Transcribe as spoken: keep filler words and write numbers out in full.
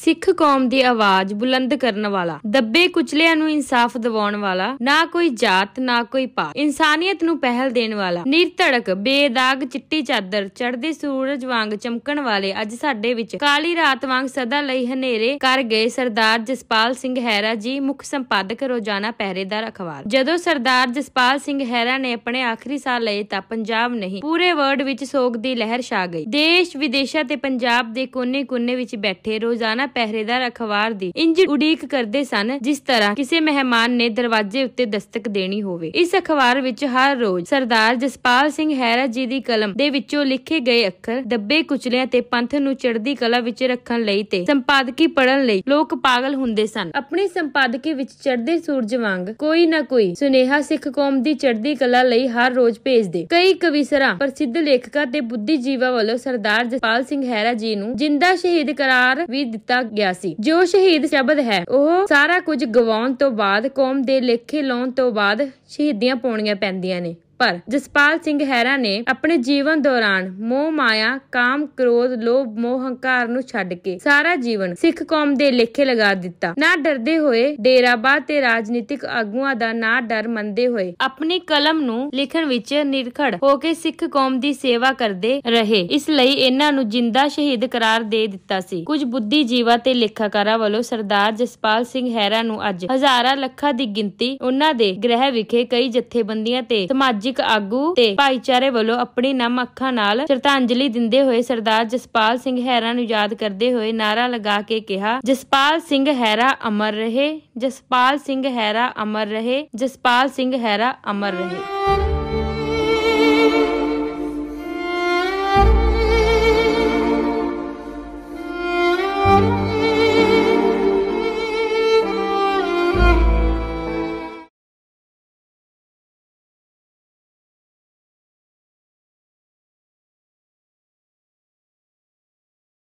सिख कौम दी आवाज बुलंद करन वाला, दबे कुचलियां नूं इंसाफ दिवाउण वाला, ना कोई जात ना कोई पात, इंसानियत नूं पहल देण वाला, निरधड़क बेदाग चिट्टी चादर चढ़दे सूरज वांग चमकण वाले अज साडे विच काली रात वांग सदा लई हनेरे कर गए सरदार जसपाल सिंह हैरा जी, मुख संपादक रोजाना पहरेदार अखबार। जदों सरदार जसपाल सिंह हैरा ने अपने आखिरी साह लए तां पंजाब नहीं पूरे वर्ल्ड विच सोग दी लहर छा गई। देश विदेशां ते पंजाब दे कोने कोने विच बैठे रोजाना पहरेदार अखबार दी इंज उड़ीक करदे सन जिस तरह किसी मेहमान ने दरवाजे उत्ते दस्तक देनी होवे। इस अखबार विच हर रोज सरदार जसपाल सिंह हैरा जी दी कलम दे विचों लिखे गए अखर दब्बे कुचलियां ते पंथ नूं चढ़दी कला विच रखण लई ते संपादकी पढ़न लई लोक पागल हुंदे सन। अपनी संपादकी विच चढ़दे सूरज वांग कोई ना कोई सुनेहा सिख कौम दी चढ़दी कला लई हर रोज भेजदे। कई कविसरां प्रसिद्ध लेखकां ते बुद्धिजीवां ਵੱਲੋਂ सरदार जसपाल सिंह हैरा जी ਨੂੰ जिंदा शहीद करार भी दिता गया सी। जो शहीद शब्द है ਉਹ ਸਾਰਾ ਕੁਝ ਗਵਾਉਣ ਤੋਂ ਬਾਅਦ ਕੌਮ ਦੇ ਲੇਖੇ ਲਾਉਣ ਤੋਂ ਬਾਅਦ ਸ਼ਹੀਦੀਆਂ ਪਾਉਣੀਆਂ ਪੈਂਦੀਆਂ ਨੇ। पर जसपाल सिंह हैरा ने अपने जीवन दौरान मोह माया काम क्रोध लोभ मोह हंकार नूं छड्ड के सारा जीवन सिख कौम दे लेखे लगा दिता। ना डरदे होए डेराबाद ते राजनीतिक आगुआं दा ना डर मनदे होए अपनी कलम नूं लिखण विच निरखड़ हो के सिख कौम दी सेवा करदे रहे। इस लई इन्हां नूं जिंदा शहीद करार दे दिता सी। कुछ बुद्धिजीवा ते लेखाकारां ਵੱਲੋਂ सरदार जसपाल सिंह हैरा नूं अज हजारां ਲੱਖਾਂ ਦੀ ਗਿਣਤੀ उन्हां दे गृह विखे कई जथेबंदियां ते समाज आगू ते भाईचारे वालों अपनी नम अखां नाल श्रद्धांजलि दिंदे होए सरदार जसपाल सिंह हैरा नूं याद करदे होए नारा लगा के कहा, जसपाल सिंह हैरा अमर रहे, जसपाल सिंह हैरा अमर रहे, जसपाल सिंह हैरा अमर रहे।